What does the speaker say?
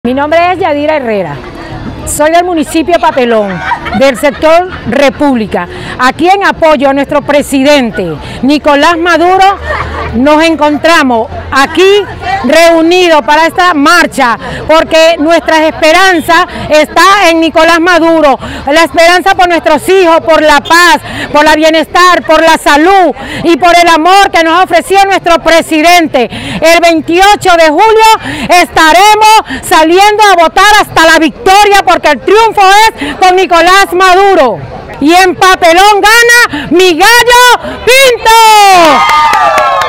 Mi nombre es Yadira Herrera, soy del municipio Papelón, del sector República. Aquí en apoyo a nuestro presidente Nicolás Maduro, nos encontramos aquí reunidos para esta marcha, porque nuestra esperanza está en Nicolás Maduro, la esperanza por nuestros hijos, por la paz, por el bienestar, por la salud y por el amor que nos ha ofrecido nuestro presidente. El 28 de julio estaremos saliendo a votar hasta la victoria, porque el triunfo es con Nicolás Maduro. Y en Papelón gana mi gallo Pinto.